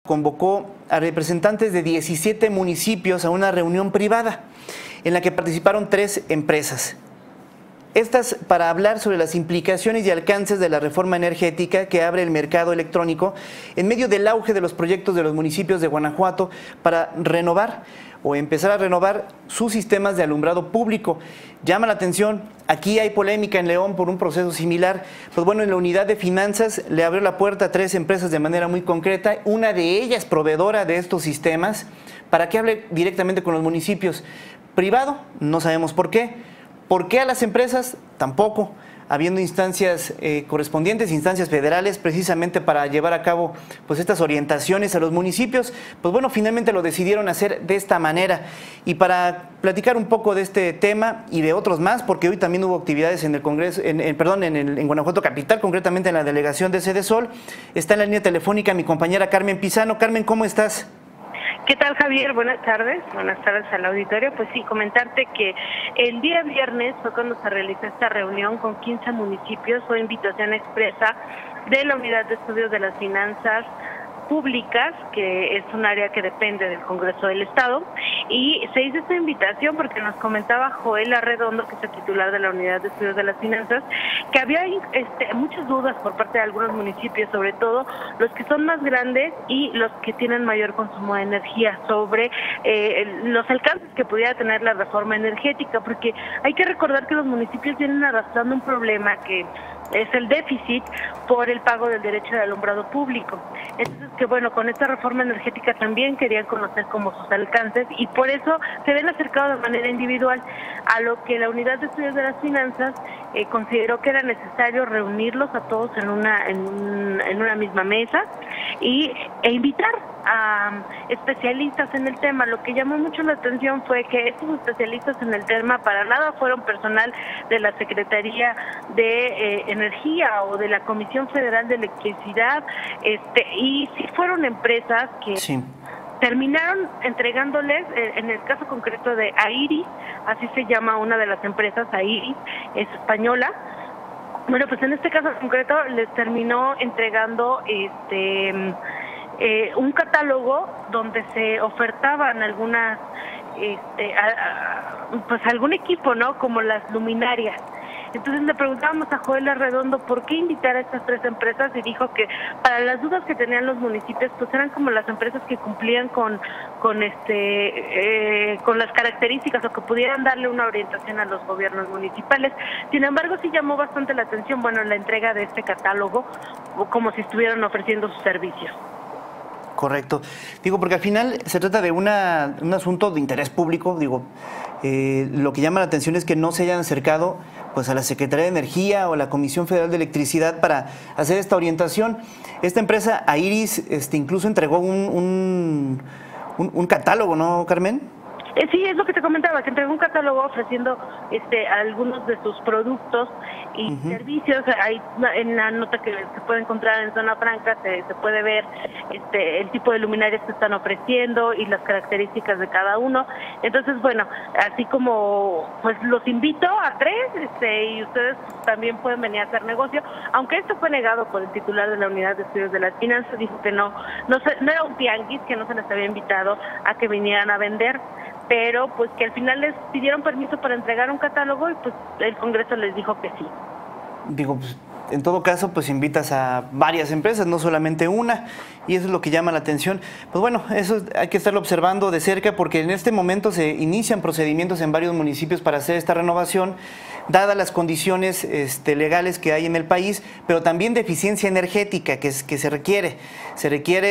convocó a representantes de 17 municipios a una reunión privada en la que participaron 3 empresas. Estas para hablar sobre las implicaciones y alcances de la reforma energética que abre el mercado electrónico en medio del auge de los proyectos de los municipios de Guanajuato para renovar o empezar a renovar sus sistemas de alumbrado público. Llama la atención, aquí hay polémica en León por un proceso similar. Pues bueno, en la unidad de finanzas le abrió la puerta a 3 empresas de manera muy concreta, una de ellas proveedora de estos sistemas, para que hable directamente con los municipios. Privado, no sabemos por qué. ¿Por qué a las empresas? Tampoco, habiendo instancias correspondientes, instancias federales, precisamente para llevar a cabo pues estas orientaciones a los municipios. Pues bueno, finalmente lo decidieron hacer de esta manera. Y para platicar un poco de este tema y de otros más, porque hoy también hubo actividades en el Congreso, en Guanajuato Capital, concretamente en la delegación de Sede Sol, está en la línea telefónica mi compañera Carmen Pizano. Carmen, ¿cómo estás? ¿Qué tal, Javier? Buenas tardes al auditorio. Pues sí, comentarte que el día viernes fue cuando se realizó esta reunión con 15 municipios, fue invitación expresa de la Unidad de Estudios de las Finanzas Públicas, que es un área que depende del Congreso del Estado, y se hizo esta invitación porque nos comentaba Joel Arredondo, que es el titular de la Unidad de Estudios de las Finanzas, que había muchas dudas por parte de algunos municipios, sobre todo los que son más grandes y los que tienen mayor consumo de energía, sobre los alcances que pudiera tener la reforma energética, porque hay que recordar que los municipios vienen arrastrando un problema que es el déficit por el pago del derecho de alumbrado público. Entonces, que bueno, con esta reforma energética también querían conocer como sus alcances y por eso se ven acercado de manera individual, a lo que la Unidad de Estudios de las Finanzas consideró que era necesario reunirlos a todos en una misma mesa e invitar a especialistas en el tema. Lo que llamó mucho la atención fue que estos especialistas en el tema para nada fueron personal de la Secretaría de Energía o de la Comisión Federal de Electricidad, y sí fueron empresas que sí terminaron entregándoles, en el caso concreto de Airis, así se llama una de las empresas, Airis, es española. Bueno, pues en este caso concreto les terminó entregando un catálogo donde se ofertaban algunas, pues algún equipo, ¿no? Como las luminarias. Entonces le preguntábamos a Joel Arredondo por qué invitar a estas 3 empresas y dijo que para las dudas que tenían los municipios pues eran como las empresas que cumplían con las características o que pudieran darle una orientación a los gobiernos municipales. Sin embargo, sí llamó bastante la atención, bueno, la entrega de este catálogo como si estuvieran ofreciendo sus servicios. Correcto. Digo, porque al final se trata de un asunto de interés público. Digo, lo que llama la atención es que no se hayan acercado pues a la Secretaría de Energía o a la Comisión Federal de Electricidad para hacer esta orientación. Esta empresa, Airis, incluso entregó un catálogo, ¿no, Carmen? Sí, es lo que te comentaba, que entregó un catálogo ofreciendo algunos de sus productos y servicios. Ahí en la nota que se puede encontrar en Zona Franca se puede ver el tipo de luminarias que están ofreciendo y las características de cada uno. Entonces, bueno, así como pues los invito a 3 y ustedes también pueden venir a hacer negocio, aunque esto fue negado por el titular de la Unidad de Estudios de las Finanzas, dijo que no era un tianguis, que no se les había invitado a que vinieran a vender, pero pues que al final les pidieron permiso para entregar un catálogo y pues el Congreso les dijo que sí. Digo, pues en todo caso pues invitas a varias empresas, no solamente una, y eso es lo que llama la atención. Pues bueno, eso hay que estarlo observando de cerca porque en este momento se inician procedimientos en varios municipios para hacer esta renovación, dadas las condiciones legales que hay en el país, pero también de eficiencia energética que se requiere. Se requiere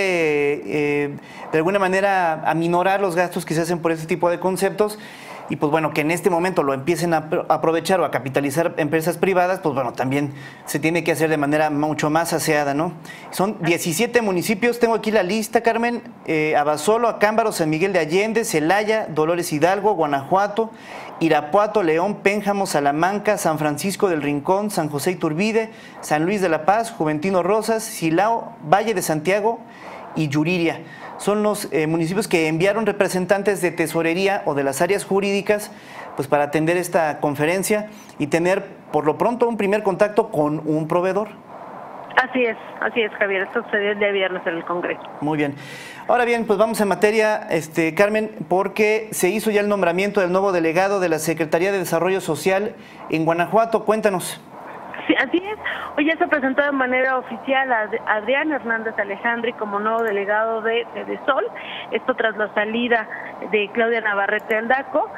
de alguna manera aminorar los gastos que se hacen por este tipo de conceptos. Y pues bueno, que en este momento lo empiecen a aprovechar o a capitalizar empresas privadas, pues bueno, también se tiene que hacer de manera mucho más aseada, ¿no? Son 17 municipios, tengo aquí la lista, Carmen: Abasolo, Acámbaro, San Miguel de Allende, Celaya, Dolores Hidalgo, Guanajuato, Irapuato, León, Pénjamo, Salamanca, San Francisco del Rincón, San José Iturbide, San Luis de la Paz, Juventino Rosas, Silao, Valle de Santiago y Yuriria. Son los municipios que enviaron representantes de tesorería o de las áreas jurídicas pues para atender esta conferencia y tener por lo pronto un primer contacto con un proveedor. Así es, Javier. Esto sucedió el día viernes en el Congreso. Muy bien. Ahora bien, pues vamos en materia, Carmen, porque se hizo ya el nombramiento del nuevo delegado de la Secretaría de Desarrollo Social en Guanajuato. Cuéntanos. Sí, así es. Hoy ya se presentó de manera oficial a Adrián Hernández Alejandri como nuevo delegado de Sol. Esto tras la salida de Claudia Navarrete Aldaco.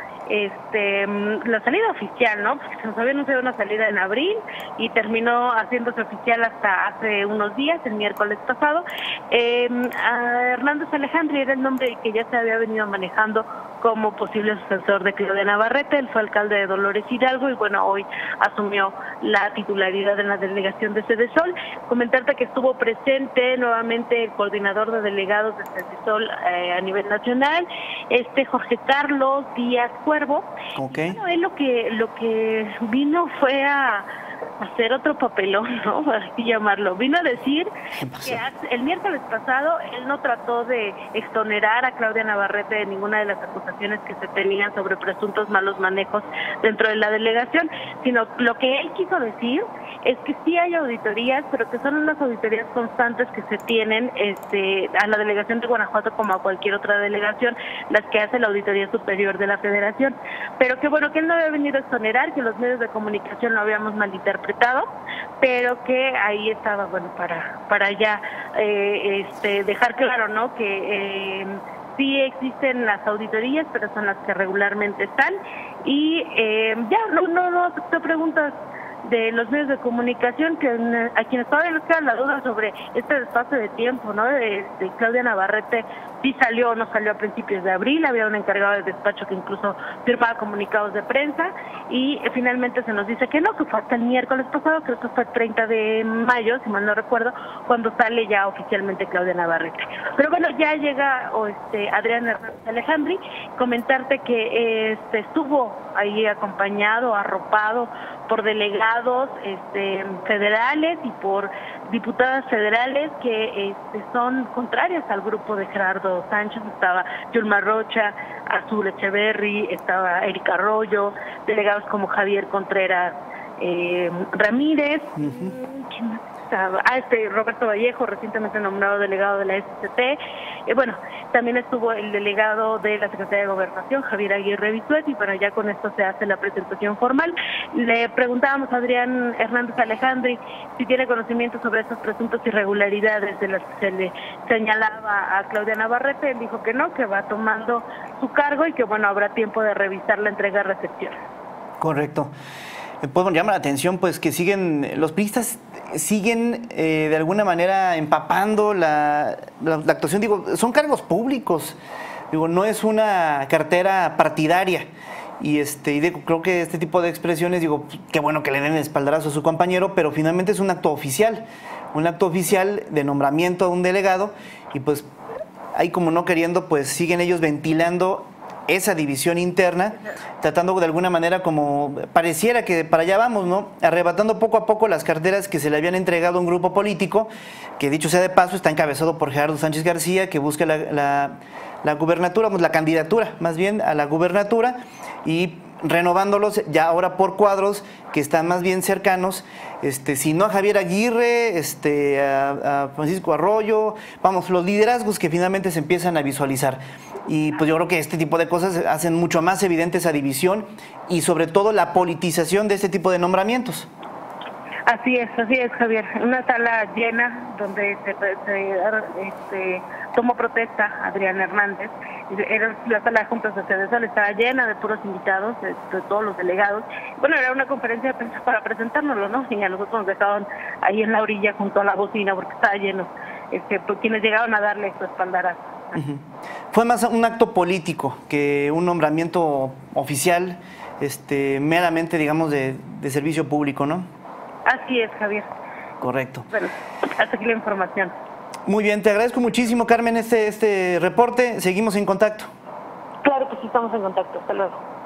La salida oficial, ¿no? Porque se nos había anunciado una salida en abril y terminó haciéndose oficial hasta hace unos días, el miércoles pasado. Hernández Alejandri era el nombre que ya se había venido manejando como posible sucesor de Claudia Navarrete. Él fue alcalde de Dolores Hidalgo y bueno, hoy asumió la titularidad en la delegación de Cedesol. Comentarte que estuvo presente nuevamente el coordinador de delegados de Cedesol a nivel nacional, Jorge Carlos Díaz Cuervo. Okay. Bueno, él lo que vino fue a hacer otro papelón, ¿no? Así llamarlo. Vino a decir que el miércoles pasado él no trató de exonerar a Claudia Navarrete de ninguna de las acusaciones que se tenían sobre presuntos malos manejos dentro de la delegación, sino lo que él quiso decir es que sí hay auditorías, pero que son unas auditorías constantes que se tienen a la delegación de Guanajuato como a cualquier otra delegación, las que hace la Auditoría Superior de la Federación, pero que bueno, que él no había venido a exonerar, que los medios de comunicación lo habíamos malinterpretado, pero que ahí estaba, bueno, para ya dejar claro, ¿no?, que sí existen las auditorías, pero son las que regularmente están, y ya no aceptó preguntas de los medios de comunicación, que a quienes todavía les queda la duda sobre este desfase de tiempo, ¿no? De Claudia Navarrete, sí salió o no salió a principios de abril, había un encargado de despacho que incluso firmaba comunicados de prensa, y finalmente se nos dice que no, que fue hasta el miércoles pasado, creo que fue el 30 de mayo, si mal no recuerdo, cuando sale ya oficialmente Claudia Navarrete. Pero bueno, ya llega Adrián Hernández Alejandri. Comentarte que estuvo ahí acompañado, arropado por delegados federales y por diputadas federales que son contrarias al grupo de Gerardo Sánchez. Estaba Yulma Rocha, Azul Echeverry, estaba Erika Arroyo, delegados como Javier Contreras Ramírez. ¿Quién más estaba? Roberto Vallejo, recientemente nombrado delegado de la SCT. Bueno, también estuvo el delegado de la Secretaría de Gobernación, Javier Aguirre Bisuet, y bueno, ya con esto se hace la presentación formal. Le preguntábamos a Adrián Hernández Alejandri si tiene conocimiento sobre esas presuntas irregularidades de las que se le señalaba a Claudia Navarrete. Él dijo que no, que va tomando su cargo y que bueno, habrá tiempo de revisar la entrega-recepción. Correcto. Pues bueno, llama la atención pues que los priistas siguen de alguna manera empapando la actuación. Digo, son cargos públicos, digo, no es una cartera partidaria. Y creo que este tipo de expresiones, digo, qué bueno que le den el espaldarazo a su compañero, pero finalmente es un acto oficial de nombramiento de un delegado, y pues ahí, como no queriendo, pues siguen ellos ventilando esa división interna, tratando de alguna manera, como pareciera que para allá vamos, ¿no?, arrebatando poco a poco las carteras que se le habían entregado a un grupo político, que dicho sea de paso, está encabezado por Gerardo Sánchez García, que busca la gubernatura, la candidatura más bien a la gubernatura, y renovándolos ya ahora por cuadros que están más bien cercanos, si no a Javier Aguirre, a Francisco Arroyo, vamos, los liderazgos que finalmente se empiezan a visualizar. Y pues yo creo que este tipo de cosas hacen mucho más evidente esa división y sobre todo la politización de este tipo de nombramientos. Así es, Javier. Una sala llena donde se tomó protesta Adrián Hernández. Era la sala de juntas de Cedesol, estaba llena de puros invitados, de todos los delegados. Bueno, era una conferencia de prensa para presentárnoslo, ¿no? Y a nosotros nos dejaban ahí en la orilla junto a la bocina porque estaba lleno. Pues quienes llegaron a darle su espaldarazo. Fue más un acto político que un nombramiento oficial, meramente, digamos, de servicio público, ¿no? Así es, Javier. Correcto. Bueno, hasta aquí la información. Muy bien, te agradezco muchísimo, Carmen, este reporte. Seguimos en contacto. Claro que sí, estamos en contacto. Hasta luego.